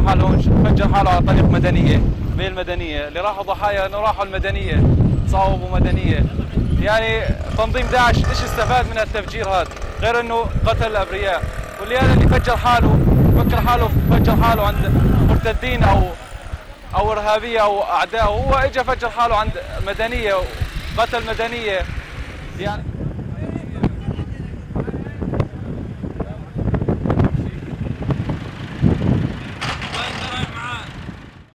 فجر حاله على طريق مدنيه، بين المدنيه اللي راحوا ضحايا انه راحوا المدنيه، صاوبوا مدنيه. يعني تنظيم داعش ايش استفاد من التفجير هذا غير انه قتل الابرياء؟ واللي هذا اللي فكر حاله عند مرتدين او ارهابيه او اعداء، هو اجى فجر حاله عند مدنيه وقتل مدنيه يعني.